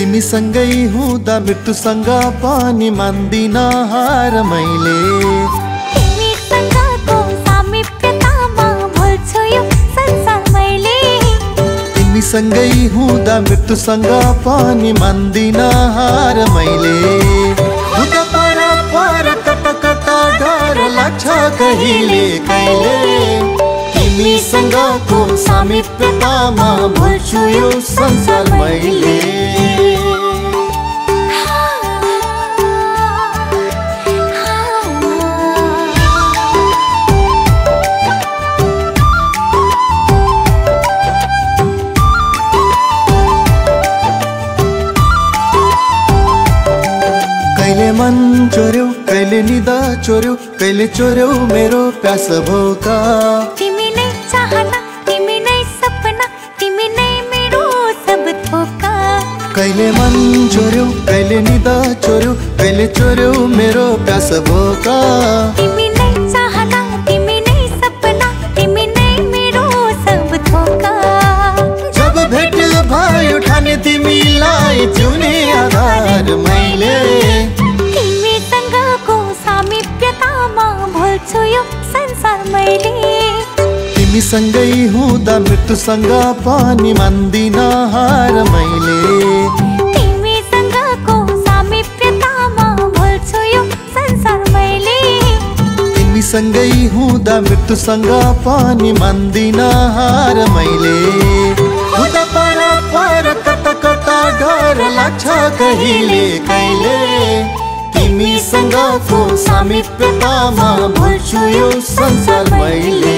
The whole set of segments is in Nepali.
तिमीसँगै हुँदा मृत्युसँग पनि मान्दिन हार मैले। तिमीसँगको सामिप्यतामा भुल्छु यो संसार मैले। तिमीसँगै हुँदा मृत्युसँग पनि मान्दिन हार मैले। हुँदा पर पर कता कता डर लाग्छ कहिले कहिले। तिमीसँगको सामिप्यतामा भुल्छु यो संसार मैले। कहिले मन चोर्यौ कहिले निदा चोर्यौ कहिले चोर्यौ मेरो प्यास भोका। तिमी नै चाहना तिमी नै सपना तिमी नै मेरो सब थोका। कहिले मन चोर्यौ कहिले निदा चोर्यौ कहिले चोर्यौ मेरो प्यास भोका। तिमी नै चाहना तिमी नै सपना तिमी नै मेरो सब थोका। जब भेट भयो ठाने तिमीलाई जिउने आधार मैले। तिमीसँगको सामिप्यतामा भुल्छु यो संसार मैले। तिमीसँगै हुँदा मृत्युसँग पनि मान्दिन हार मैले। तिमीसँगको सामिप्यतामा भुल्छु यो संसार मैले। तिमीसँगै हुँदा मृत्युसँग पनि मान्दिन हार मैले। हुँदा पर पर कता कता डर लाग्छ कहिले कहिले। तिमीसँगको सामिप्यतामा भुल्छु यो संसार मैले।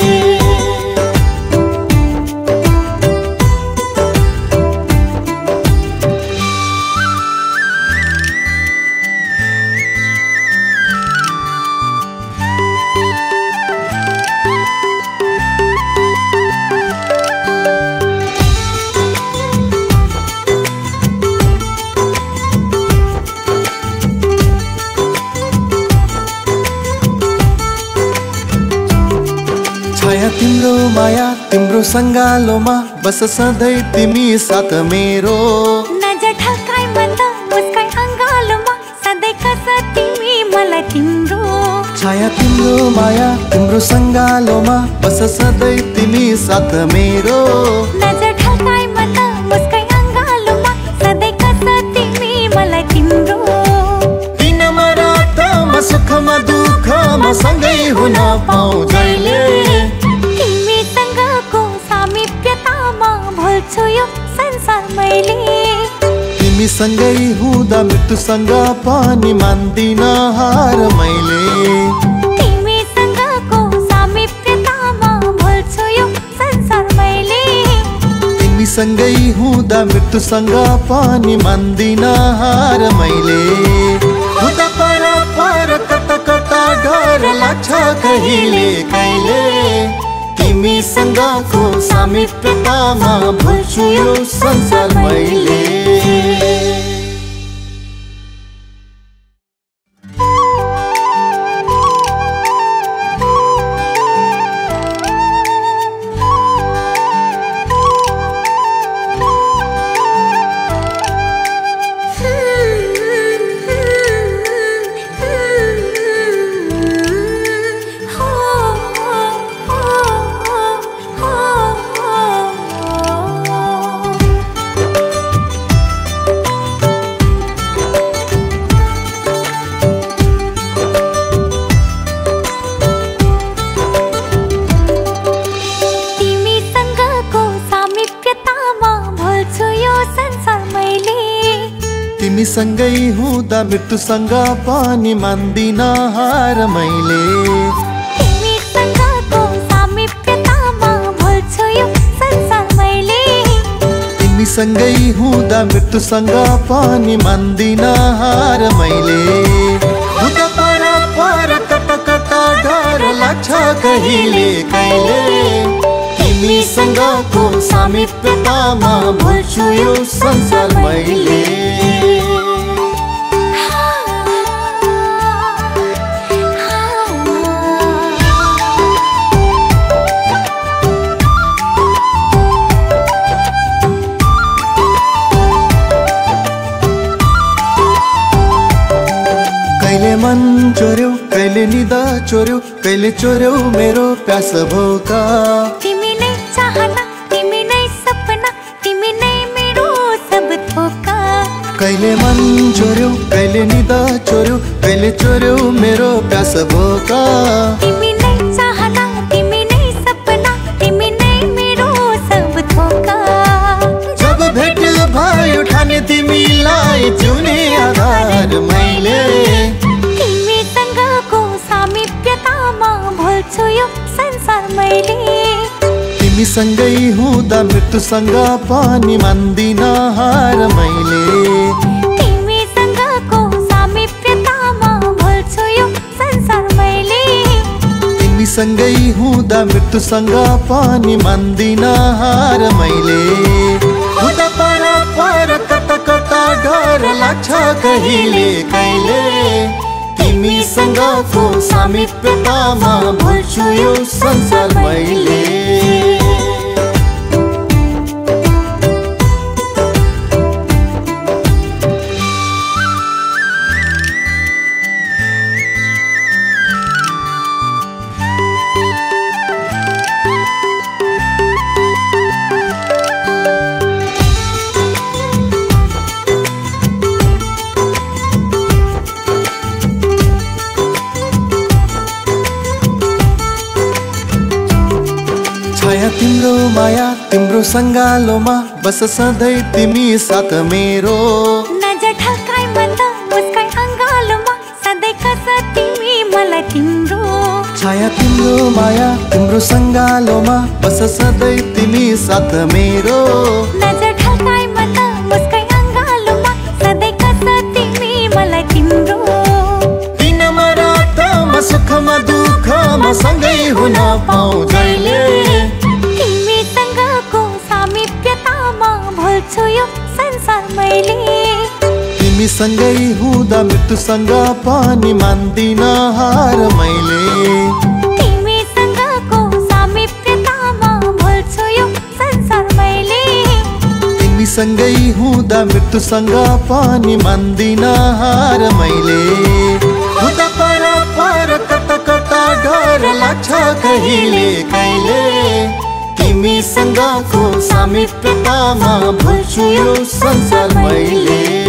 छाया तिम्रो माया तिम्रो सङ्गालोमा बस सधैँ तिमी साथ मेरो। नजर ढल्काई भन्दा मुस्काई अङ्गालोमा सधैँ कस तिमी मलाई तिम्रो। छाया तिम्रो माया तिम्रो सङ्गालोमा बस सधैँ तिमी साथ मेरो। नजर ढल्काई भन्दा मुस्काई अङ्गालोमा सधैँ कस तिमी मलाई तिम्रो। दिनमा रातमा सुखमा दुःखमा सँगै हुन पाऊँ जहिले। तिमीसँगको सामिप्यतामा भुल्छु यो संसार मैले। तिमीसँगै हुँदा मृत्युसँग पनि मान्दिन हार मैले। तिमीसँगको सामिप्यतामा भुल्छु यो संसार मैले। तिमीसँगै हुँदा मृत्युसँग पनि मान्दिन हार मैले। हुँदा पर पर कता कता डर लाग्छ कहिले कहिले। तिमीसँगको सामिप्यतामा भुल्छु यो संसार मैले। तिमीसँगै हुँदा मृत्युसँग पनि मान्दिन हार मैले। तिमीसँगको सामिप्यतामा भुल्छु यो संसार मैले। तिमीसँगै हुँदा मृत्युसँग पनि मान्दिन हार मैले। हुँदा पर पर कता कता डर लाग्छ कहिले कहिले। तिमीसँगको सामिप्यतामा भुल्छु यो संसार मैले। कहिले निदा चोर्यौ कहिले चोर्यौ मेरो प्यास भोका। तिमी नै चाहना तिमी नै सपना तिमी नै मेरो सब थोका। कहिले मन चोर्यौ कहिले निदा चोर्यौ कहिले चोर्यौ मेरो प्यास भोका। तिमी नै चाहना तिमी नै सपना तिमी नै मेरो सब थोका। जब भेट भयो ठाने तिमीलाई जिउने आधार मैले। तिमीसँगको सामिप्यतामा भुल्छु यो संसार मैले। तिमीसँगै हुँदा मृत्युसँग पनि मान्दिन हार मैले। तिमीसँगको सामिप्यतामा भुल्छु यो संसार मैले। तिमीसँगै हुँदा मृत्युसँग पनि मान्दिन हार मैले। हुँदा पर पर कता कता डर लाग्छ कहिले कहिले। तिमीसँगको सामिप्यतामा भुल्छु यो संसार मैले। छाया तिम्रो माया तिम्रो सङ्गालोमा बस सधैँ तिमी साथ मेरो। नजर ढल्काई भन्दा मुस्काई अँगालोमा सधैँ कस तिमी मलाई तिम्रो। छाया तिम्रो माया तिम्रो सङ्गालोमा बस सधैँ तिमी साथ मेरो। नजर ढल्काई भन्दा मुस्काई अँगालोमा सधैँ कस तिमी मलाई तिम्रो। दिनमा रातमा सुखमा दुःखमा सँगै हुन पाऊँ जहिले। तिमीसँगको सामिप्यतामा भुल्छु यो संसार मैले। तिमीसँगै हुँदा मृत्युसँग पनि मान्दिन हार मैले। तिमीसँगको सामिप्यतामा भुल्छु यो संसार मैले। तिमीसँगै हुँदा मृत्युसँग पनि मान्दिन हार मैले। हुँदा पर पर कता कता डर लाग्छ कहिले कहिले। तिमीसँगको सामिप्यतामा भुल्छु यो संसार मैले।